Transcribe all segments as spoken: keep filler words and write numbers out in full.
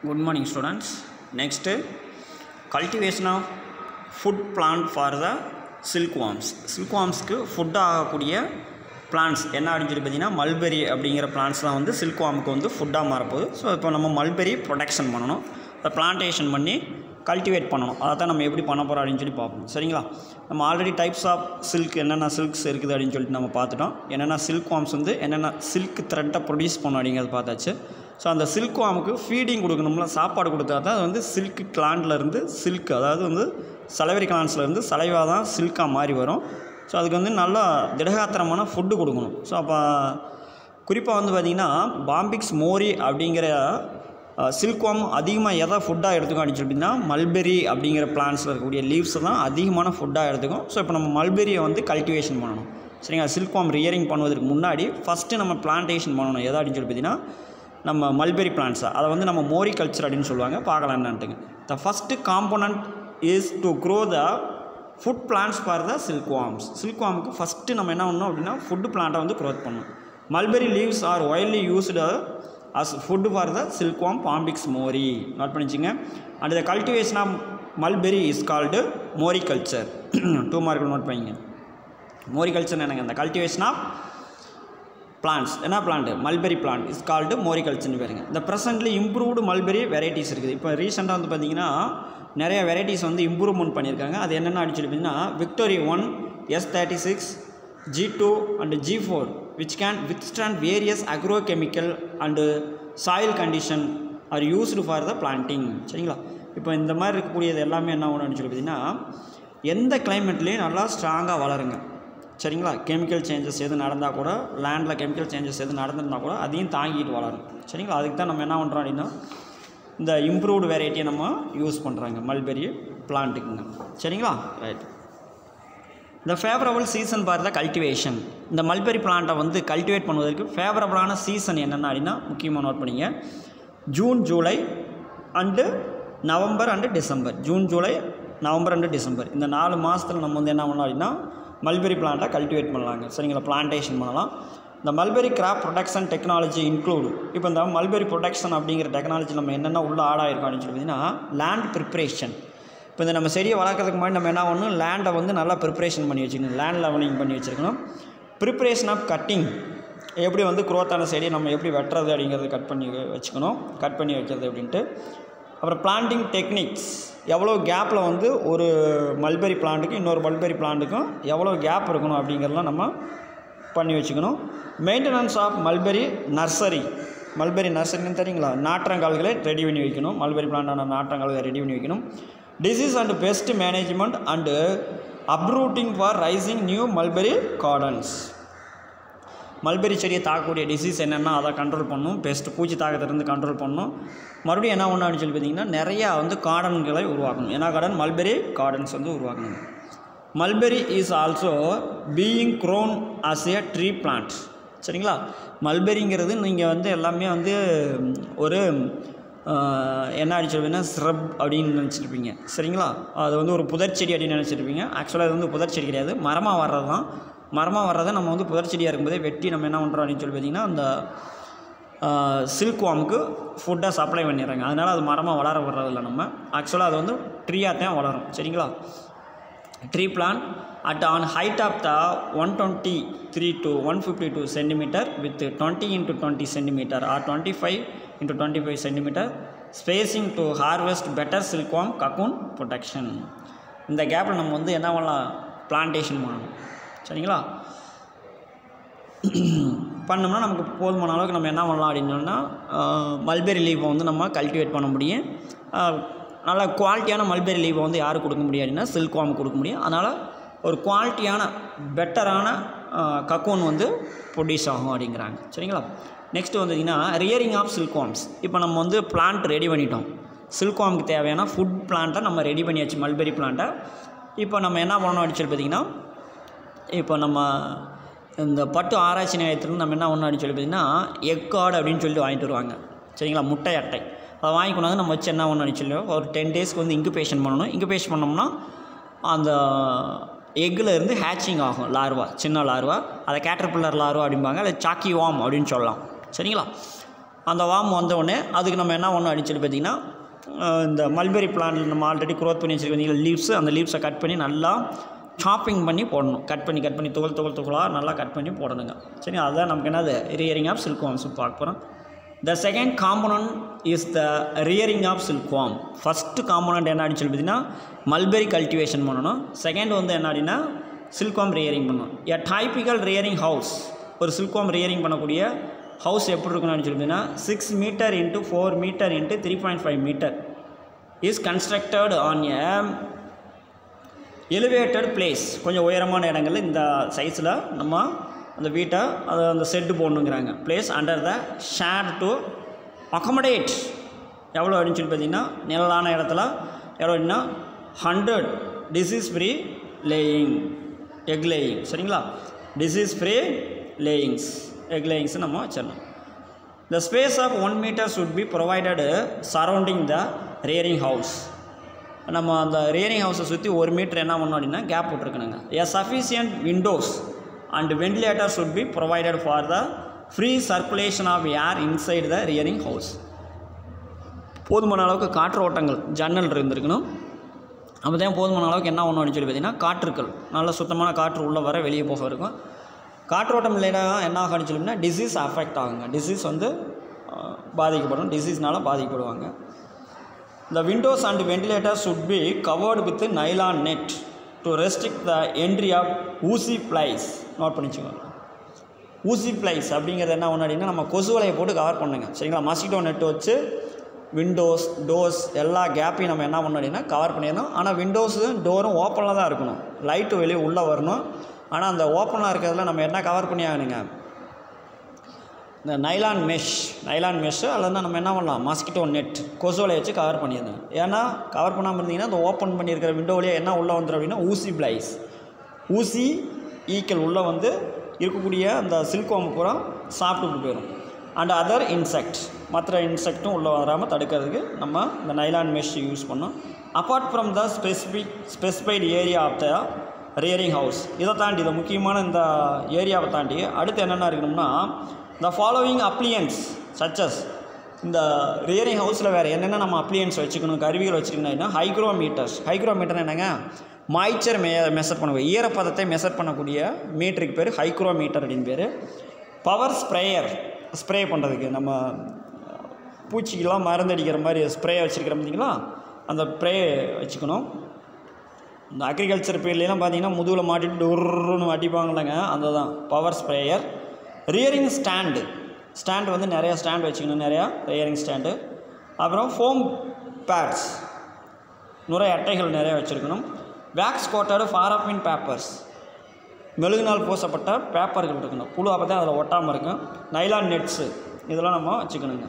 Good morning students. Next, cultivation of food plant for the silkworms. Silkworms க்கு food ஆகக்கூடிய plants என்ன அப்படின்னு சொல்லி பார்த்தீங்கன்னா மல்பெரி அப்படிங்கிற பிளான்ட்ஸ் தான் வந்து சில்க்வார்முக்கு வந்து ஃபுட்டாக மாறப்போகுது. ஸோ இப்போ நம்ம மல்பெரி ப்ரொடக்ஷன் பண்ணணும், அதை பிளான்டேஷன் பண்ணி கல்டிவேட் பண்ணணும். அதை தான் நம்ம எப்படி பண்ண போகிறோம் அப்படின்னு சொல்லி பார்ப்போம். சரிங்களா? நம்ம ஆல்ரெடி டைப்ஸ் ஆஃப் சில்க் என்னென்ன சில்க்ஸ் இருக்குது அப்படின்னு சொல்லிட்டு நம்ம பார்த்துட்டோம். என்னென்ன சில்க்வார்ம்ஸ் வந்து என்னென்ன சில்க் த்ரெட்டை ப்ரொடியூஸ் பண்ணணும் அப்படிங்கிறது பார்த்தாச்சு. ஸோ அந்த சில்க்வார்முக்கு ஃபீடிங் கொடுக்கணும்ல, சாப்பாடு கொடுத்தா தான் அது வந்து சில்க் கிளாண்ட்லேருந்து சில்க், அதாவது வந்து சலவரி கிளாண்ட்ஸ்லேருந்து சலைவாக தான் சில்காக மாறி வரும். ஸோ அதுக்கு வந்து நல்லா திடகாத்திரமான ஃபுட்டு கொடுக்கணும். ஸோ அப்போ குறிப்பாக வந்து பார்த்திங்கன்னா பாம்பிக்ஸ் மோரி அப்படிங்கிற சில்க்வார்ம் அதிகமாக எதை ஃபுட்டாக எடுத்துக்கும் அப்படின்னு சொல்லிட்டிங்கன்னா மல்பெரி அப்படிங்கிற பிளான்ஸில் இருக்கக்கூடிய லீவ்ஸை தான் அதிகமான ஃபுட்டாக எடுத்துக்கும். ஸோ இப்போ நம்ம மல்பெரியை வந்து கல்டிவேஷன் பண்ணணும். சரிங்களா? சில்க்வார்ம் ரியரிங் பண்ணுவதற்கு முன்னாடி ஃபஸ்ட்டு நம்ம பிளான்டேஷன் பண்ணணும். எதை அப்படின்னு சொல்லி பார்த்தீங்கன்னா நம்ம மல்பெரி பிளான்ட்ஸை, அதை வந்து நம்ம மோரி கல்ச்சர் அப்படின்னு சொல்லுவாங்க. பார்க்கலாம் என்னன்ட்டுங்க. The first component is to grow the food plants for the silkworms. சில்க்வார்முக்கு ஃபஸ்ட்டு நம்ம என்ன பண்ணணும் அப்படின்னா ஃபுட்டு பிளான்ட்டை வந்து க்ரோத் பண்ணணும். Mulberry leaves are widely used as food for the silkworm Bombyx mori. Note பண்ணிச்சிங்க. And the cultivation of mulberry is called mori culture. Two mark note பண்ணிங்க. மோரி கல்ச்சர் என்னங்க? இந்த கல்டிவேஷன் ஆஃப் பிளான்ட்ஸ். என்ன plant? Mulberry plant is called mori கல்ச்சர்னு பேருங்க. இந்த presently improved mulberry varieties இருக்குது. இப்போ ரீசெண்டாக வந்து பார்த்திங்கன்னா நிறைய வெரைட்டிஸ் வந்து இம்ப்ரூவ்மெண்ட் பண்ணியிருக்காங்க. அது என்னென்ன அப்படின்னு சொல்லி பார்த்தீங்கன்னா victory one, S thirty six, G two and G four which can withstand various agrochemical and soil condition are used for the planting. சரிங்களா? இப்போ இந்த மாதிரி இருக்கக்கூடியது எல்லாமே என்ன ஆகணும் அப்படின்னு சொல்லி பார்த்தீங்கன்னா எந்த கிளைமேட்லேயும் நல்லா ஸ்ட்ராங்காக வளருங்க. சரிங்களா? கெமிக்கல் சேஞ்சஸ் எது நடந்தால் கூட, லேண்டில் கெமிக்கல் சேஞ்சஸ் எது நடந்திருந்தால் கூட அதையும் தாங்கிட்டு வளரும். சரிங்களா? அதுக்கு தான் நம்ம என்ன பண்ணுறோம் அப்படின்னா இந்த இம்ப்ரூவ்டு வெரைட்டியை நம்ம யூஸ் பண்ணுறாங்க மல்பெரி பிளான்ட்டுக்குங்க. சரிங்களா? ரைட். இந்த favourable season for the cultivation. இந்த மல்பெரி பிளான்ட்டை வந்து கல்டிவேட் பண்ணுவதற்கு ஃபேவரபிளான சீசன் என்னென்ன அப்படின்னா முக்கியமாக நோட் பண்ணிங்க. June, July and November and December. June, July, November and December இந்த நாலு மாதத்தில் நம்ம வந்து என்ன பண்ணலாம் அப்படின்னா மல்பெரி பிளான்ட்டை கல்டிவேட் பண்ணலாங்க. சரிங்களா? பிளான்டேஷன் பண்ணலாம். இந்த mulberry crop production technology include. இப்போ இந்த மல்பெரி ப்ரொடக்ஷன் அப்படிங்கிற டெக்னாலஜி நம்ம என்னென்ன உள்ள ஆடாயிருக்கோம் அப்படின்னு சொல்லி பார்த்தீங்கன்னா லேண்ட் ப்ரிப்ரேஷன். இப்போ இந்த நம்ம செடியை வளர்க்குறதுக்கு முன்னாடி நம்ம என்ன பண்ணணும், லேண்டை வந்து நல்லா ப்ரிப்ரேஷன் பண்ணி வச்சுக்கணும், லேண்ட் லெவலிங் பண்ணி வச்சுருக்கணும். ப்ரிப்ரேஷன் ஆஃப் கட்டிங், எப்படி வந்து குரோத்தான செடியை நம்ம எப்படி வெட்டுறது அப்படிங்கிறது கட் பண்ணி வச்சுக்கணும், கட் பண்ணி வைக்கிறது அப்படின்ட்டு. அப்புறம் பிளான்டிங் டெக்னிக்ஸ், எவ்வளோ கேப்பில் வந்து ஒரு மல்பெரி பிளான்ட்டுக்கும் இன்னொரு மல்பெரி பிளான்ட்டுக்கும் எவ்வளோ கேப் இருக்கணும் அப்படிங்கிறதெல்லாம் நம்ம பண்ணி வச்சுக்கணும். Maintenance of mulberry nursery. Mulberry நர்சரின்னு தெரியுங்களா? நாற்றங்கால்களை ரெடி பண்ணி வைக்கணும். மல்பெரி பிளான்ட்டான நாற்றங்கால்களை ரெடி பண்ணி வைக்கணும். Disease and pest management and uprooting for raising new mulberry gardens. Mulberry செடியை தாக்கக்கூடிய டிசீஸ் என்னென்னா அதை கண்ட்ரோல் பண்ணணும். பெஸ்ட் பூச்சி தாக்கத்திலிருந்து கண்ட்ரோல் பண்ணணும். மறுபடியும் என்ன ஒன்று அப்படின்னு சொல்லி பார்த்தீங்கன்னா நிறையா வந்து கார்டன்களை உருவாக்கணும். ஏன்னா கார்டன் மல்பெரி கார்டன்ஸ் வந்து உருவாக்கணும். Mulberry is also being grown as a tree plant. சரிங்களா? மல்பெரிங்கிறது நீங்கள் வந்து எல்லாமே வந்து ஒரு என்ன அப்படின்னு சொல்லுவீங்கன்னா ஸ்ரப் அப்படின்னு நினச்சிருப்பீங்க. சரிங்களா? அது வந்து ஒரு புதர்ச்செடி அப்படின்னு நினச்சிருப்பீங்க. ஆக்சுவலாக அது வந்து புதர்ச்செடி கிடையாது, மரமாக வர்றது தான். மரமாக வர்றதை நம்ம வந்து புதர்ச்செடியாக இருக்கும்போதே வெட்டி நம்ம என்ன பண்ணுறோம் அப்படின்னு சொல்லி பார்த்திங்கன்னா அந்த சில்க்வார்முக்கு ஃபுட்டாக சப்ளை பண்ணிடுறாங்க. அதனால் அது மரமாக வளர வர்றதில்ல. நம்ம ஆக்சுவலாக அது வந்து ட்ரீயாக தான் வளரும். சரிங்களா? Tree plant at an height of the one twenty three to one fifty two centimeter with twenty into twenty centimeter or twenty five into twenty five centimeter spacing to harvest better silkworm cocoon protection. இந்த கேப்பில் நம்ம வந்து என்ன பண்ணலாம், plantation பண்ணணும். சரிங்களா? பண்ணோம்னா நமக்கு போதுமான அளவுக்கு நம்ம என்ன பண்ணலாம் அப்படின்னு சொன்னால் மல்பெரி லீவை வந்து நம்ம கல்டிவேட் பண்ண முடியும். நல்ல குவாலிட்டியான மல்பெரி லீவை வந்து யாருக்கு கொடுக்க முடியும் அப்படின்னா சில்க்வார்ம் கொடுக்க முடியும். அதனால் ஒரு குவாலிட்டியான பெட்டரான கக்கூன் வந்து ப்ரொடியூஸ் ஆகும் அப்படிங்கிறாங்க. சரிங்களா? நெக்ஸ்ட்டு வந்தீங்கன்னா ரியரிங் ஆஃப் சில்க்வார்ம்ஸ். இப்போ நம்ம வந்து பிளான்ட் ரெடி பண்ணிட்டோம். சில்க்வார்முக்கு தேவையான ஃபுட் பிளான்ட்டை நம்ம ரெடி பண்ணியாச்சு, மல்பெரி பிளான்ட்டை. இப்போ நம்ம என்ன பண்ணணும் அப்படின்னு சொல்லி பார்த்திங்கன்னா இப்போ நம்ம இந்த பட்டு ஆராய்ச்சி நிலையத்திலிருந்து நம்ம என்ன ஒன்று அப்படின்னு சொல்லி பார்த்திங்கன்னா எக் கார்டு அப்படின்னு சொல்லிட்டு வாங்கிட்டு வருவாங்க. சரிங்களா? முட்டை அட்டை. அதை வாங்கி கொண்டாந்து நம்ம வச்சு என்ன ஒன்று சொல்லி ஒரு டென் டேஸ்க்கு வந்து இன்குபேஷன் பண்ணணும். இன்குபேஷன் பண்ணோம்னா அந்த எக்கில் இருந்து ஹேச்சிங் ஆகும் லார்வா, சின்ன லார்வா. அதை கேட்டர்பில்லர் லார்வா அப்படிம்பாங்க, அதை சாக்கி வார்ம் அப்படின்னு சொல்லலாம். சரிங்களா? அந்த வார்ம் வந்தவுடனே அதுக்கு நம்ம என்ன ஒன்று அடிச்சுட்டு பார்த்திங்கன்னா இந்த மல்பெரி பிளான்ட் நம்ம ஆல்ரெடி க்ரோத் பண்ணி வச்சுருக்கீங்க லீவ்ஸு, அந்த லீவ்ஸை கட் பண்ணி நல்லா சாப்பிங் பண்ணி போடணும். கட் பண்ணி கட் பண்ணி துகள் துகள் துகளாக நல்லா கட் பண்ணி போடணுங்க. சரி, அதுதான் நமக்கு என்னது ரியரிங் ஆஃப் சில்க்வார்ம்ஸ் பார்க்க போகிறோம். The second component is the rearing of silkworm. First component என்ன அப்படின்னு சொல்லி பார்த்தீங்கன்னா மல்பெரி கல்டிவேஷன் பண்ணணும். செகண்ட் வந்து என்ன அப்படின்னா சில்க்வார்ம் ரியரிங் பண்ணணும். எ டைப்பிக்கல் ரியரிங் ஹவுஸ், ஒரு சில்க்வார்ம் ரியரிங் பண்ணக்கூடிய ஹவுஸ் எப்படி இருக்கணும் அப்படின்னு சொல்லி பார்த்தீங்கன்னா six meter into four meter into three point five meter is constructed on a elevated place. கொஞ்சம் உயரமான இடங்களில் இந்த சைஸில் நம்ம அந்த வீட்டை அதை அந்த செட்டு போடணுங்கிறாங்க. Place under the shade to accommodate எவ்வளோ அப்படின்னு சொல்லி பார்த்தீங்கன்னா நிழலான இடத்துல எவ்வளோ அப்படின்னா hundred disease free laying egg laying. சரிங்களா, disease free layings egg layings நம்ம வச்சிடணும். The space of one meter should be provided surrounding the rearing house. நம்ம அந்த ரியரிங் ஹவுஸை சுற்றி ஒரு மீட்டர் என்ன பண்ணோம் அப்படின்னா கேப் விட்டுருக்கணுங்க. A sufficient windows and ventilator should be provided for the free circulation of air inside the rearing house. போதுமான அளவுக்கு காற்று ஓட்டங்கள் ஜன்னல் இருந்திருக்கணும். அப்போ தான் போதுமான அளவுக்கு என்ன ஒன்று அப்படின்னு சொல்லி பார்த்தீங்கன்னா காற்றுக்கள் நல்ல சுத்தமான காற்று உள்ளே வர வெளியே போக இருக்கும். காற்றோட்டம் இல்லைன்னா என்ன ஆகும்னு சொல்லினா டிசீஸ் அஃபெக்ட் ஆகுங்க. டிசீஸ் வந்து பாதிக்கப்படும், டிசீஸ்னால் பாதிக்கப்படுவாங்க. The windows and ventilators should be covered with nylon net to restrict the entry of uzi flies. Note பண்ணிச்சுக்கோங்க. ஊசி ப்ளைஸ் அப்படிங்கிறது என்ன ஒன்று அப்படின்னா நம்ம கொசு வலையை போட்டு கவர் பண்ணுங்க. சரிங்களா, மஸ்கிட்டோ நெட் வச்சு விண்டோஸ் டோர்ஸ் எல்லா கேப்பையும் நம்ம என்ன பண்ணணும் அப்படின்னா கவர் பண்ணிடணும். ஆனால் விண்டோஸும் டோரும் ஓப்பனில் தான் இருக்கணும், லைட்டு வெளியே உள்ளே வரணும். ஆனால் அந்த ஓப்பனாக இருக்கிறதுல நம்ம என்ன கவர் பண்ணி ஆகணுங்க, இந்த நைலான் மெஷ் நைலான் மெஷ்ஷு அல்லதுனா நம்ம என்ன பண்ணலாம் மஸ்கிட்டோ நெட் கொசுவலை வச்சு கவர் பண்ணியிருந்தோம். ஏன்னா கவர் பண்ணாமல் இருந்தீங்கன்னா அந்த ஓப்பன் பண்ணியிருக்கிற விண்டோ வழியாக என்ன உள்ளே வந்துடும் அப்படின்னா ஊசி பிளைஸ், ஊசி ஈக்கள் உள்ளே வந்து இருக்கக்கூடிய அந்த சில்க்வார்ம் பூரா சாப்பிட்டு போயிடும். அண்ட் அதர் இன்செக்ட் மற்ற இன்செக்ட்டும் உள்ளே வராமல் தடுக்கிறதுக்கு நம்ம இந்த நைலான் மெஷ் யூஸ் பண்ணோம். Apart from the specific specified area of the rearing house, இதை தாண்டி இதை முக்கியமான இந்த ஏரியாவை தாண்டி அடுத்து என்னென்ன இருக்கணும்னா the following appliance such as இந்த ரியரிங் ஹவுஸில் வேறு என்னென்ன நம்ம அப்ளியன்ஸ் வச்சுக்கணும் கருவிகள் வச்சுக்கணும்னா ஹைக்ரோமீட்டர்ஸ். ஹைக்ரோமீட்டர் என்னங்க மாய்ச்சர் மே மெஷர் பண்ணக்கூடிய ஈரப்பதத்தை மெஷர் பண்ணக்கூடிய மீட்டருக்கு பேர் ஹைக்ரோமீட்டர் அப்படின்னு பேர். பவர் ஸ்ப்ரேயர், ஸ்ப்ரே பண்ணுறதுக்கு நம்ம பூச்சிக்கெல்லாம் மருந்தடிக்கிற மாதிரி ஸ்ப்ரே வச்சுருக்கிற பார்த்தீங்களா, அந்த ஸ்ப்ரே வச்சுக்கணும். இந்த அக்ரிகல்ச்சர் பீரியட்லாம் பார்த்தீங்கன்னா முதுகில் மாட்டிட்டு ஒருன்னு அடிப்பாங்களேங்க, அந்த தான் power sprayer. Rearing stand, stand வந்து நிறையா ஸ்டாண்டு வச்சுக்கணும், நிறையா ரியரிங் ஸ்டாண்டு. அப்புறம் ஃபோம் பேட்ஸ், நுரை அட்டைகள் நிறையா வச்சுருக்கணும். வேக்ஸ் கோட்டடு ஃபாராபின் பேப்பர்ஸ், மெழுகுனால் பூசப்பட்ட பேப்பர்கள் இருக்கணும், புழு அப்போ தான் அதில் ஒட்டாமல் இருக்கும். நைலான் நெட்ஸு இதெல்லாம் நம்ம வச்சுக்கணுங்க.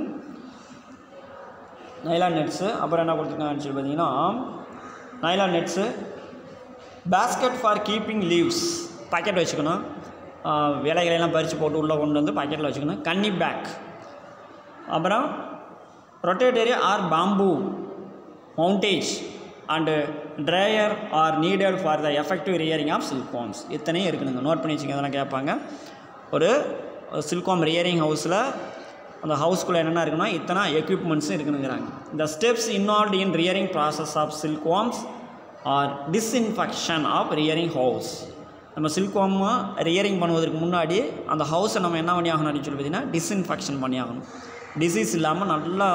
நைலான் நெட்ஸு அப்புறம் என்ன கொடுத்துருக்காங்கன்னு சொல்லி பார்த்தீங்கன்னா nylon nets. Basket for keeping leaves, packet வச்சுக்கணும், இலைகளெல்லாம் பறித்து போட்டு உள்ளே கொண்டு வந்து பாக்கெட்டில் வச்சுக்கணும். Gunny bag. அப்புறம் rotatory or bamboo mountage and dryer are needed for the effective rearing of silkworms. இத்தனையும் இருக்கணுங்க, நோட் பண்ணி வச்சுங்க, அதெல்லாம் கேட்பாங்க. ஒரு சில்க்வார்ம் ரியரிங் ஹவுஸில் அந்த ஹவுஸ்குள்ளே என்னென்ன இருக்குன்னா இத்தனை எக்யூப்மெண்ட்ஸும் இருக்கணுங்கிறாங்க. இந்த steps involved in rearing process of silkworms are disinfection of rearing house. நம்ம சில்க்வார்ம் ரியரிங் பண்ணுவதற்கு முன்னாடி அந்த ஹவுஸை நம்ம என்ன பண்ணி ஆகணும் அப்படின்னு சொல்லி பார்த்தீங்கன்னா டிஸ்இன்ஃபெக்ஷன் பண்ணி ஆகணும். டிசீஸ் இல்லாமல் நல்லா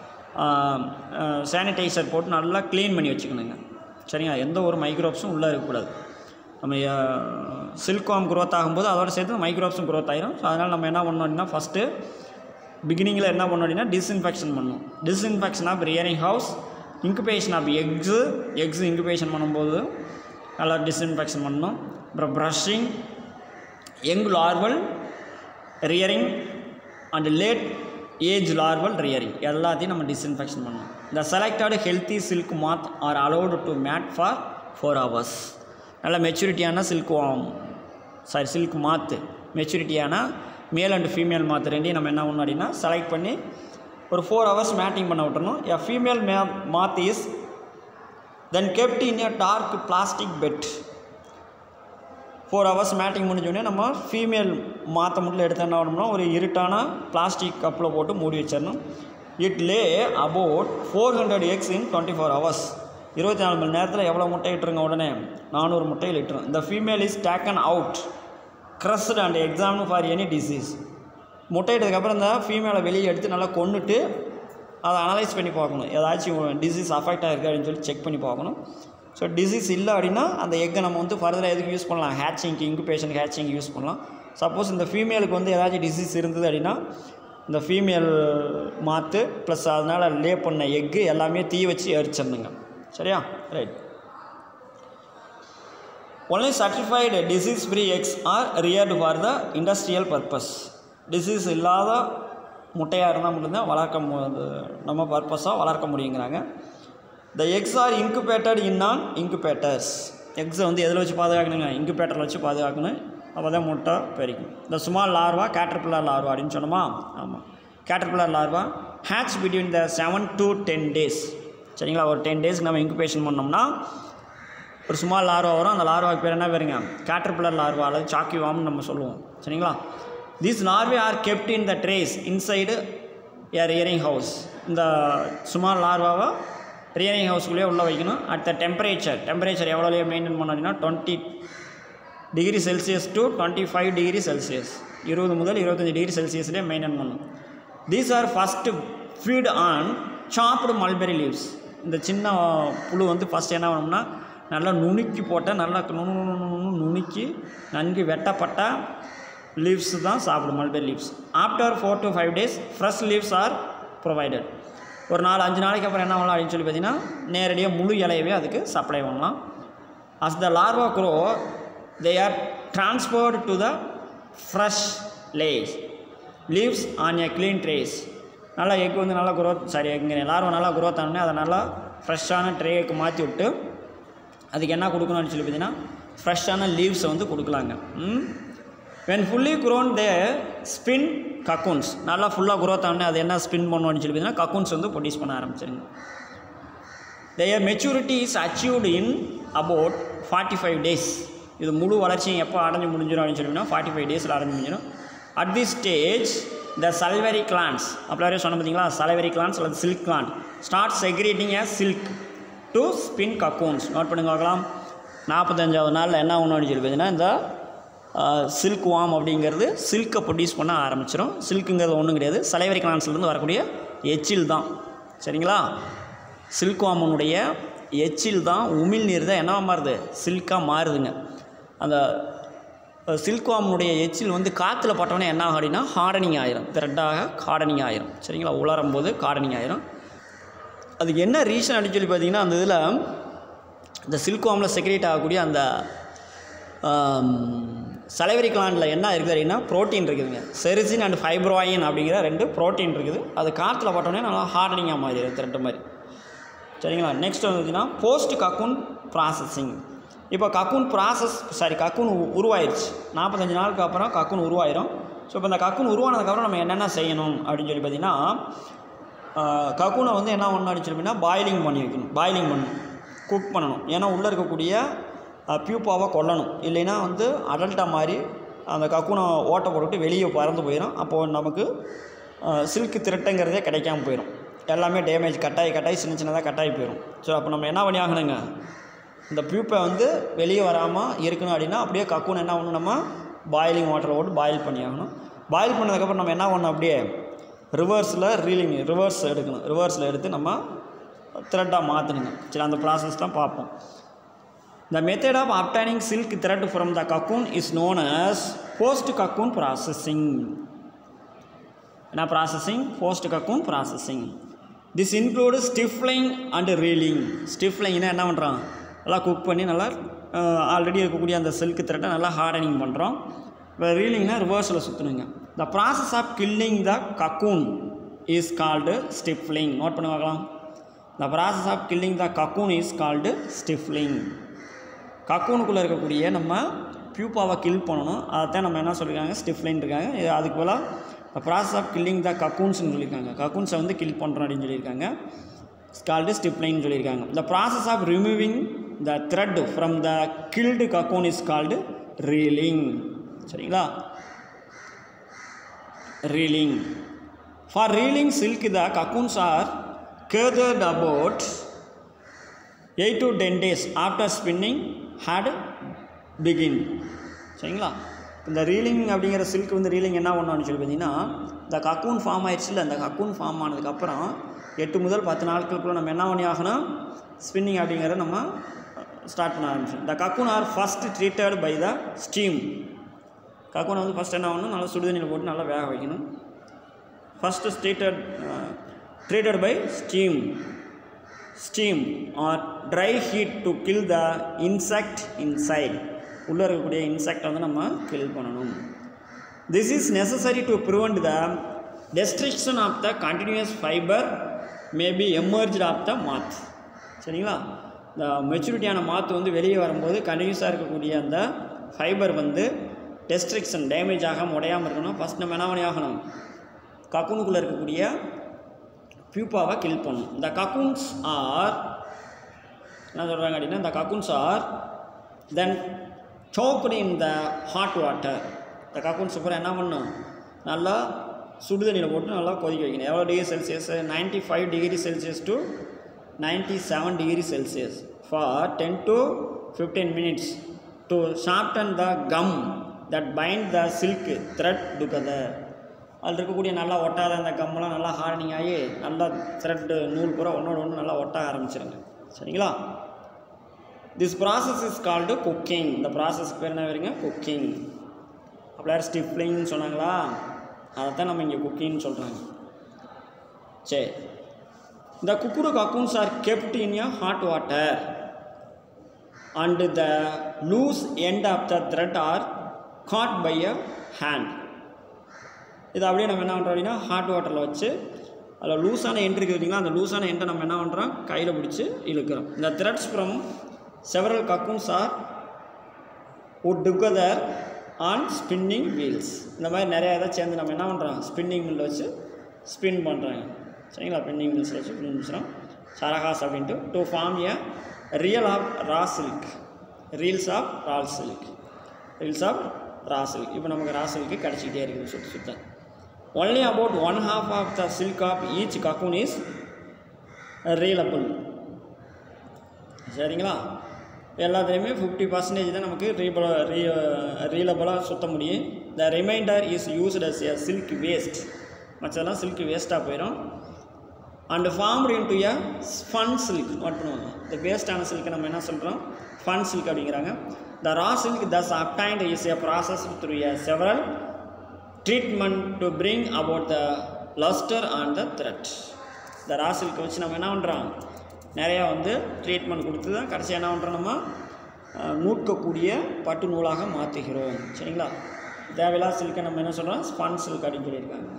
சானிடைசர் போட்டு நல்லா க்ளீன் பண்ணி வச்சுக்கணுங்க. சரிங்களா, எந்த ஒரு மைக்ரோப்ஸும் உள்ளே இருக்கக்கூடாது. நம்ம சில்க்வார்ம் க்ரோத் ஆகும்போது அதோட சேர்த்து மைக்ரோப்ஸும் க்ரோத் ஆகிடும். ஸோ அதனால் நம்ம என்ன பண்ணோம் அப்படின்னா ஃபஸ்ட்டு பிகினிங்கில் என்ன பண்ணோம் அப்படின்னா டிஸ்இன்ஃபெக்ஷன் பண்ணணும். Disinfection of rearing house, incubation of eggs eggs incubation பண்ணும்போது நல்லா டிஸ்இன்ஃபெக்ஷன் பண்ணணும். அப்புறம் brushing, young larval rearing and late age larval rearing எல்லாத்தையும் நம்ம டிஸ்இன்ஃபெக்ஷன் பண்ணணும். இந்த selected healthy silk moth are allowed to mate for four hours. நல்ல மெச்சூரிட்டியான சில்க் சாரி சில்க் மாத்து மெச்சூரிட்டியான மேல் அண்ட் ஃபீமேல் மாத்து ரெண்டையும் நம்ம என்ன பண்ணணும் அப்படின்னா செலக்ட் பண்ணி ஒரு ஃபோர் ஹவர்ஸ் மேட்டிங் பண்ண விட்டுறணும். A female may moth is then kept in a dark plastic bed four hours மேட்டிங் முடிஞ்சோடனே நம்ம ஃபீமேல் மாற்ற முட்டில் எடுத்து என்ன பண்ணணும்னா ஒரு இருட்டான பிளாஸ்டிக் கப்பில் போட்டு மூடி வச்சிடணும். It lay about four hundred eggs in twenty four hours. இருபத்தி நாலு மணி நேரத்தில் எவ்வளோ முட்டை இட்டுருங்க உடனே நானூறு முட்டையில் இட்டுரும். இந்த female is taken out crushed and examined for any disease. முட்டை இட்டதுக்கப்புறம் இந்த ஃபீமேலை வெளியே எடுத்து நல்லா கொண்டுட்டு அதை அனலைஸ் பண்ணி பார்க்கணும், ஏதாச்சும் டிசீஸ் அஃபெக்ட் ஆகிருக்கு அப்படின்னு சொல்லி செக் பண்ணி பார்க்கணும். ஸோ டிசீஸ் இல்லை அப்படின்னா அந்த எக்கை நம்ம வந்து ஃபர்தராக எதுக்கு யூஸ் பண்ணலாம், ஹேட்சிங்க்கு இன்குபேஷன் ஹேட்சிங்க்கு யூஸ் பண்ணலாம். சப்போஸ் இந்த ஃபீமேலுக்கு வந்து ஏதாச்சும் டிசீஸ் இருந்தது அப்படின்னா இந்த ஃபீமேல் மாற்று ப்ளஸ் அதனால் லே பண்ண எக்கு எல்லாமே தீ வச்சு எரிச்சிடணுங்க. சரியா? Right. Only certified disease free eggs are reared for the industrial purpose. டிசீஸ் இல்லாத முட்டையாக இருந்தால் மட்டும்தான் வளர்க்க நம்ம பர்பஸாக வளர்க்க முடியுங்கிறாங்க. The eggs are incubated in நான் இன்குபேட்டர்ஸ். எக்ஸை வந்து எதில் வச்சு பாதுகாக்கணுங்க, இன்குபேட்டரில் வச்சு பாதுகாக்கணும். அப்போ தான் முட்டை பெருக்கும். இந்த ஸ்மால் லார்வா கேட்டர்பில்லர் லார்வா அப்படின்னு சொன்னோமா? ஆமாம், caterpillar larva hatch between the seven to ten days. சரிங்களா? ஒரு டென் டேஸ்க்கு நம்ம இன்குபேஷன் பண்ணோம்னா ஒரு ஸ்மால் லார்வா வரும். அந்த லார்வாக்கு பேர் என்ன பேருங்க? கேட்டர்பில்லர் லார்வா அல்லது சாக்கி வாம்னு நம்ம சொல்லுவோம். சரிங்களா? These larvae are kept in the trays inside a rearing house. இந்த ஸ்மால் லார்வாவை ரியரிங் ஹவுஸ்க்குள்ளேயே உள்ளே வைக்கணும். அட் த டெம்பரேச்சர் டெம்பரேச்சர் எவ்வளோலையே மெயின்டைன் பண்ணோம்னா twenty degree Celsius to twenty five degree Celsius, இருபது முதல் இருபத்தஞ்சி டிகிரி செல்சியஸ்லேயே மெயின்டைன் பண்ணணும். These are first fed on chopped mulberry leaves. இந்த சின்ன புழு வந்து ஃபஸ்ட் என்ன பண்ணணும்னா நல்லா நுணுக்கி போட்டால் நல்லா நுணு நுணு நுணுக்கி நன்கு வெட்டப்பட்ட லீவ்ஸ் தான் சாப்பிடும், mulberry leaves. After four to five days fresh leaves are provided. ஒரு நாலு அஞ்சு நாளைக்கு அப்புறம் என்ன பண்ணலாம் அப்படின்னு சொல்லி பார்த்தீங்கன்னா நேரடியாக முழு இலையவே அதுக்கு சப்ளை பண்ணலாம். As the larva grow they are transferred to the fresh லேஸ் leaves on a clean trays. நல்லா எக் வந்து நல்லா குரோத் சாரி எங்க லார்வா நல்லா குரோத் ஆனோடனே அதை நல்லா ஃப்ரெஷ்ஷான ட்ரேக்கு மாற்றி விட்டு அதுக்கு என்ன கொடுக்கணும்னு சொல்லி பார்த்தீங்கன்னா ஃப்ரெஷ்ஷான லீவ்ஸை வந்து கொடுக்கலாங்க. when fully grown they spin cocoons. நல்லா ஃபுல்லாக குரோத் ஆனே அது என்ன ஸ்பின் பண்ணணும்னு சொல்லி பார்த்தீங்கன்னா கக்கூன்ஸ் வந்து ப்ரொடியூஸ் பண்ண ஆரம்பிச்சிருங்க. their maturity is achieved in about forty five days. இது முழு வளர்ச்சியும் எப்போ அடைஞ்சு முடிஞ்சிடும் அப்படின்னு சொல்லிங்கன்னா ஃபார்ட்டி ஃபைவ் டேஸில் அடைஞ்சு முடிஞ்சிடும். At the stage the salivary glands, அப்படியே சொன்ன பார்த்தீங்களா, salivary glands அல்லது silk gland start segregating as silk to spin cocoons. Note பண்ணுங்க பார்க்கலாம். நாற்பத்தஞ்சாவது நாளில் என்ன ஒன்று அப்படின்னு சொல்லி பார்த்தீங்கன்னா இந்த சில்க் வாம் அப்படிங்கிறது சில்கை ப்ரொடியூஸ் பண்ண ஆரம்பிச்சிடும். சில்க்குங்கிறது ஒன்றும் கிடையாது, சலைவரி கிளான்ஸ்லேருந்து வரக்கூடிய எச்சில் தான். சரிங்களா? சில்க் வாமனுடைய எச்சில் தான் உமிழ்நீர் தான் என்னவா மாறுது, சில்காக மாறுதுங்க. அந்த சில்க் வாமனுடைய எச்சில் வந்து காற்றுல பட்டோன்னே என்ன ஆகும் அப்படின்னா ஹார்டனிங் ஆயிரும், த்ரெட்டாக ஹார்டனிங் ஆயிரும். சரிங்களா? உலரும் போது ஹார்டனிங் ஆயிரும். அதுக்கு என்ன ரீசன் அப்படின்னு சொல்லி பார்த்தீங்கன்னா அந்த இதில் இந்த சில்க் வாமில் செக்ரேட் ஆகக்கூடிய அந்த சலைவரி கிளாண்டில் என்ன இருக்குது அப்படின்னா ப்ரோட்டீன் இருக்குதுங்க. செரிசின் அண்ட் ஃபைப்ரோயின் அப்படிங்கிற ரெண்டு ப்ரோட்டீன் இருக்குது. அது காற்றுல பட்டோன்னே நல்லா ஹார்டனிங்காக மாறிடும், த்ரெட்டு மாதிரி. சரிங்களா? நெக்ஸ்ட் வந்துச்சுன்னா போஸ்ட் கக்கூன் ப்ராசஸிங். இப்போ கக்கூன் ப்ராசஸ் சாரி கக்கூன் உருவாயிருச்சு. நாற்பத்தஞ்சு நாளுக்கு அப்புறம் கக்கூன் உருவாயிரும். ஸோ இப்போ இந்த கக்கூன் உருவானதுக்கப்புறம் நம்ம என்னென்ன செய்யணும் அப்படின்னு சொல்லி பார்த்தீங்கன்னா கக்கூனை வந்து என்ன பண்ணணும் அப்படின்னு சொல்லி பார்த்தீங்கன்னா பாயிலிங் பண்ணி வைக்கணும். பாயிலிங் பண்ணணும், குக் பண்ணணும். ஏன்னா உள்ளே இருக்கக்கூடிய பியூப்பாவை கொல்லணும். இல்லைன்னா வந்து அடல்ட்டாக மாதிரி அந்த கக்கூனை ஓட்டை போட்டுவிட்டு வெளியே பறந்து போயிடும். அப்போது நமக்கு சில்க் திரட்டுங்கிறதே கிடைக்காமல் போயிடும். எல்லாமே டேமேஜ் கட்டாயி கட்டாயி சின்ன சின்னதாக கட்டாயி போயிடும். ஸோ அப்போ நம்ம என்ன பண்ணி ஆகணுங்க, இந்த பியூப்பை வந்து வெளியே வராமல் இருக்கணும் அப்படின்னா அப்படியே கக்கூன் என்ன பண்ணணும், நம்ம பாயிலிங் வாட்டரை போட்டு பாயில் பண்ணி ஆகணும். பாயில் பண்ணதுக்கப்புறம் நம்ம என்ன பண்ணணும், அப்படியே ரிவர்ஸில் ரீலிங் ரிவர்ஸ் எடுக்கணும். ரிவர்ஸில் எடுத்து நம்ம த்ரெட்டாக மாற்றணுங்க. சரி, அந்த ப்ராசஸ் தான் பார்ப்போம். The method of obtaining silk thread from the cocoon is known as post cocoon processing. Now processing, post cocoon processing. This includes stifling and reeling. Stifling னா என்ன பண்ணுறோம், நல்லா குக் பண்ணி நல்லா ஆல்ரெடி இருக்கக்கூடிய அந்த சில்க் த்ரெட்டை நல்லா ஹார்டனிங் பண்ணுறோம். இப்போ ரீலிங்னா ரிவர்ஸில் சுற்றணுங்க. The process of killing the cocoon is called stifling. Note பண்ணி பார்க்கலாம். The process of killing the cocoon is called stifling. கக்கூனுக்குள்ளே இருக்கக்கூடிய நம்ம பியூப்பாவை கில் பண்ணணும். அதைத்தான் நம்ம என்ன சொல்லியிருக்காங்க, ஸ்டிஃப்லைன் இருக்காங்க. இது அதுக்கு போல் ப்ராசஸ் ஆஃப் கில்லிங் த கக்கூன்ஸ்னு சொல்லியிருக்காங்க. கக்கூன்ஸை வந்து கில் பண்ணுறோம் அப்படின்னு சொல்லியிருக்காங்க. கால்டு ஸ்டிஃப்லைன் சொல்லியிருக்காங்க. The process of removing the thread from the killed cocoon is called reeling. சரிங்களா? reeling. For reeling silk, the cocoons are gathered about eight to ten days after spinning had begin. சரிங்களா? இந்த reeling அப்படிங்கிற silk வந்து reeling என்ன பண்ணணும்னு சொல்லி பார்த்தீங்கன்னா, இந்த கக்கூன் ஃபார்ம் ஆயிடுச்சுல, இந்த கக்கூன் ஃபார்ம் ஆனதுக்கப்புறம் எட்டு முதல் பத்து நாட்களுக்குள்ள நம்ம என்ன பண்ணி ஆகணும், ஸ்பின்னிங் அப்படிங்கிறத நம்ம ஸ்டார்ட் பண்ண ஆரம்பிச்சோம். இந்த cocoon are first treated by the steam. கக்கூனை வந்து ஃபஸ்ட் என்ன பண்ணணும், நல்லா சுடுதண்ணியில் போட்டு நல்லா வேக வைக்கணும். First treated treated by steam steam or dry heat to kill the insect inside. உள்ளே இருக்கக்கூடிய இன்செக்டை வந்து நம்ம கில் பண்ணணும். This is necessary to prevent the destruction of the continuous fibre maybe emerge of the moth. சரிங்களா? இந்த மெச்சூரிட்டியான மாத்து வந்து வெளியே வரும்போது கண்டினியூஸாக இருக்கக்கூடிய அந்த ஃபைபர் வந்து டெஸ்ட்ரக்ஷன் டேமேஜ் ஆகாமல் உடையாமல் இருக்கணும். ஃபஸ்ட் நம்ம என்ன பண்ணி ஆகணும், கக்கூனுக்குள்ளே இருக்கக்கூடிய பியூப்பாவை கில் பண்ணணும். இந்த கக்கூன்ஸ் ஆர் என்ன சொல்கிறாங்க அப்படின்னா, இந்த cocoons are then soaked in the hot water. இந்த கக்கூன்ஸ் அப்புறம் என்ன பண்ணணும், நல்லா சுடுதண்ணியில் போட்டு நல்லா கொதிக்க வைக்கணும். எவ்வளோ degree Celsius, ninety five degree Celsius to ninety seven degree Celsius for ten to fifteen minutes to shorten the gum that bind the silk thread together. அதில் இருக்கக்கூடிய நல்லா ஒட்டாத அந்த கம்மெல்லாம் நல்லா ஹார்னிங் ஆகி நல்லா த்ரெட்டு நூல் பூரா ஒன்றோட ஒன்று நல்லா ஒட்ட ஆரம்பிச்சிருங்க. சரிங்களா? This process is called cooking. இந்த ப்ராசஸ்க்கு பேர் என்ன வருங்க, குக்கிங். அப்படியே ஸ்டிஃப்லிங்னு சொன்னாங்களா, அதை தான் நம்ம இங்கே குக்கிங்னு சொல்கிறாங்க. சரி, இந்த cooked cocoons are kept in a hot water and the loose end of the thread are caught by a hand. இது அப்படியே நம்ம என்ன பண்ணுறோம் அப்படின்னா, ஹாட் வாட்டரில் வச்சு அதில் லூஸான எண்ட் இருக்குது பார்த்தீங்களா, அந்த லூஸான எண்டை நம்ம என்ன பண்ணுறோம், கையில் பிடிச்சி இழுக்கிறோம். இந்த threads from several cocoons are would together on spinning wheels. இந்த மாதிரி நிறையா இதை சேர்ந்து நம்ம என்ன பண்ணுறோம், ஸ்பின்னிங் மில்லில் வச்சு ஸ்பின் பண்ணுறாங்க. சரிங்களா? ஸ்பின்னிங் மில்ஸில் வச்சு ஸ்பின் பண்ணுறோம். சரகாஸ் அப்படின்ட்டு to form a reel of raw silk, reels of raw silk, reels of raw silk. இப்போ நமக்கு ரா சில்க்கு கிடச்சிக்கிட்டே இருக்குது சுற்றி சுத்த. Only about one half of the silk of each cocoon is reelable. சரிங்களா? எல்லாத்துலேயுமே ஃபிஃப்டி பர்சன்டேஜ் தான் நமக்கு ரீபல ரீ ரீலபிளாக சுற்ற முடியும். The remainder is used as a silk waste. மற்றதெல்லாம் சில்க் வேஸ்ட்டாக போயிடும். And formed into a spun silk. Note பண்ணுவாங்க, இந்த வேஸ்டான சில்க்கு நம்ம என்ன சொல்கிறோம், ஃபன் சில்க் அப்படிங்கிறாங்க. The raw silk thus obtained is a process through a several treatment to bring about the luster on the thread. இந்த ரா சில்க்கை வச்சு நம்ம என்ன பண்ணுறோம், நிறையா வந்து ட்ரீட்மெண்ட் கொடுத்து தான் கடைசியாக என்ன பண்ணுறோம், நம்ம நூற்கக்கூடிய பட்டு நூலாக மாற்றுகிறோம். சரிங்களா? தேவையில்லா சில்கை நம்ம என்ன சொல்கிறோம், ஸ்பன் சில்க் அப்படின்னு சொல்லியிருக்காங்க.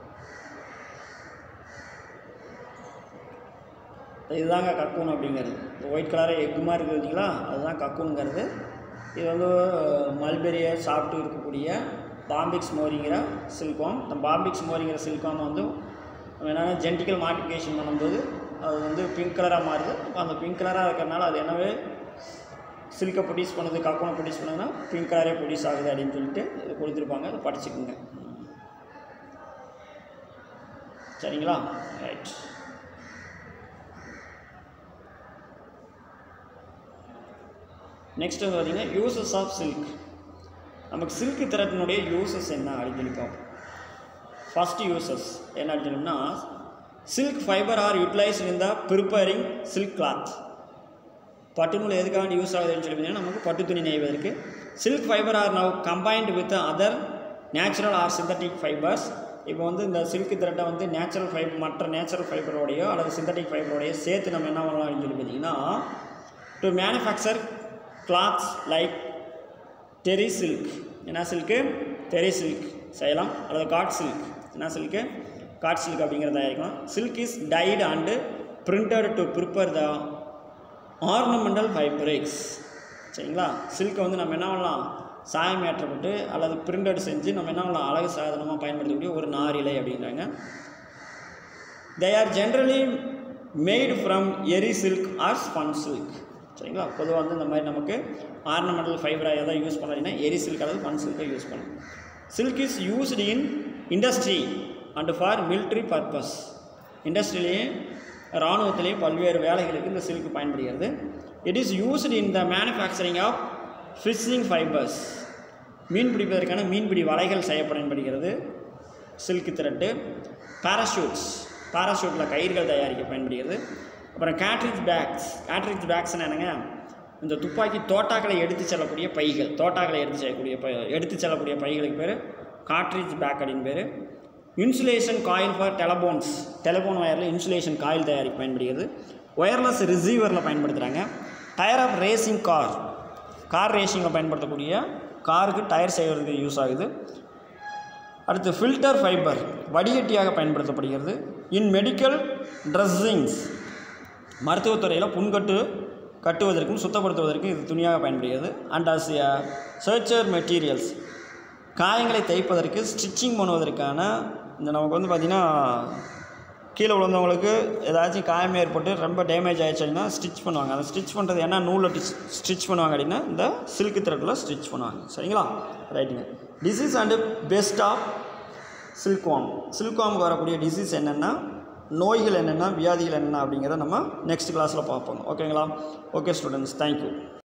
இதுதாங்க கக்கூன் அப்படிங்கிறது. இப்போ ஒயிட் கலராக எக்கு மாதிரி இருக்குது பார்த்தீங்களா, அதுதான் கக்கூனுங்கிறது. இது வந்து மல்பெரியை சாப்பிட்டு இருக்கக்கூடிய பாம்பிக்ஸ் மோரிங்கிற சில்காம். இந்த பாம்பிக்ஸ் மோரிங்கிற சில்காம் வந்து நம்ம என்னென்னா ஜெனட்டிக்கல் மாடிஃபிகேஷன் பண்ணும்போது அது வந்து பிங்க் கலராக மாறுது. இப்போ அந்த பிங்க் கலராக இருக்கிறனால அது என்னவே சில்கை ப்ரொடியூஸ் பண்ணுது, கக்கூனை ப்ரொடியூஸ் பண்ணுதுன்னா பிங்க் கலரே ப்ரொடியூஸ் ஆகுது அப்படின்னு சொல்லிட்டு இது கொடுத்துருப்பாங்க. அதை படிச்சுக்குங்க. சரிங்களா? ரைட். நெக்ஸ்ட் வந்து பார்த்திங்கன்னா யூசஸ் ஆஃப் சில்க். நமக்கு சில்க் த்ரெட்டினுடைய யூசஸ் என்ன அப்படின்னு சொல்லி பார்ப்போம். ஃபஸ்ட் யூசஸ் என்ன அப்படின்னு சொன்னோம்னா, silk fibre are utilise in the preparing silk cloth. பட்டு நூல் எதுக்காக யூஸ் ஆகுதுன்னு சொல்லி பார்த்தீங்கன்னா, நமக்கு பட்டு துணி நெய்வதற்கு. Silk fibre are now combined with other natural or synthetic fibres. இப்போ வந்து இந்த சில்க் த்ரெட்டை வந்து நேச்சுரல் ஃபைபர் மற்ற நேச்சுரல் ஃபைபரோடையோ அல்லது சிந்தட்டிக் ஃபைபரோடையோ சேர்த்து நம்ம என்ன பண்ணலாம் அப்படின்னு சொல்லி பார்த்தீங்கன்னா, to manufacture clothes like terry silk. என்ன சில்க்கு, டெரி சில்க் செய்யலாம். அல்லது காட் சில்க். என்ன சில்க்கு, காட் சில்க் அப்படிங்கிறத தயாரிக்கலாம். Silk is dyed and printed to prepare the ornamental fabrics. சரிங்களா? சில்கை வந்து நம்ம என்ன பண்ணலாம், சாயம் ஏற்றப்பட்டு அல்லது பிரிண்டட் செஞ்சு நம்ம என்ன பண்ணலாம், அழகு சாதனமாக பயன்படுத்தக்கூடிய ஒரு நாரிலை அப்படிங்கிறாங்க. They are generally made from eri silk or spun silk. சரிங்களா. பொதுவாக வந்து இந்த மாதிரி நமக்கு ஆர்னமெண்டல் ஃபைபராக எதாவது யூஸ் பண்ணலைன்னா எரி சில்க் அல்லது மண் சில்கை யூஸ் பண்ணணும். Silk is used in industry and for military purpose. இண்டஸ்ட்ரியிலேயே இராணுவத்திலேயே பல்வேறு வேலைகளுக்கு இந்த சில்க் பயன்படுகிறது. It is used in the manufacturing of fishing fibres. மீன் பிடிப்பதற்கான மீன்பிடி வலைகள் செய்ய பயன்படுகிறது சில்க் த்ரெட்டு. பாராஷூட்ஸ், பாராஷூட்டில் கயிறுகள் தயாரிக்க பயன்படுகிறது. அப்புறம் கேட்ரிஜ் பேக்ஸ். கேட்ரிஜ் பேக்ஸ்னு என்னங்க, இந்த துப்பாக்கி தோட்டாக்களை எடுத்து செல்லக்கூடிய பைகள், தோட்டாக்களை எடுத்து செல்லக்கூடிய பை எடுத்து செல்லக்கூடிய பைகளுக்கு பேர் காட்ரிஜ் பேக் அப்படின்னு பேர். Insulation coil for telephones. Telephone ஒயரில் இன்சுலேஷன் காயில் தயாரிக்க பயன்படுகிறது. ஒயர்லெஸ் ரிசீவரில் பயன்படுத்துகிறாங்க. Tyre of racing car, car ரேசிங்கில் பயன்படுத்தக்கூடிய காருக்கு டயர் செய்வதற்கு யூஸ் ஆகுது. அடுத்து ஃபில்டர் ஃபைபர், வடிகட்டியாக பயன்படுத்தப்படுகிறது. இன் மெடிக்கல் ட்ரெஸ்ஸிங்ஸ், மருத்துவத்துறையில் புண்கட்டு கட்டுவதற்கும் சுத்தப்படுத்துவதற்கும் இது துணியாக பயன்படுகிறது. And as a suture materials, காயங்களை தைப்பதற்கு ஸ்டிச்சிங் பண்ணுவதற்கான இந்த நமக்கு வந்து பார்த்திங்கன்னா கீழே விழுந்தவங்களுக்கு ஏதாச்சும் காயம் ஏற்பட்டு ரொம்ப டேமேஜ் ஆகிடுச்சு அப்படின்னா ஸ்டிச் பண்ணுவாங்க. அதை ஸ்டிச் பண்ணுறது என்ன நூலில் ஸ்டிச் பண்ணுவாங்க அப்படின்னா இந்த சில்க் த்ரெட்டில் ஸ்டிச் பண்ணுவாங்க. சரிங்களா, ரைட்டுங்க. Disease and pest of silkworm. சில்க்வார்முக்கு வரக்கூடிய டிசீஸ் என்னென்னா, நோய்கள் என்னென்ன, வியாதிகள் என்னென்ன அப்படிங்கிறத நம்ம நெக்ஸ்ட் கிளாஸில் பார்ப்போம். ஓகேங்களா? Okay students, thank you.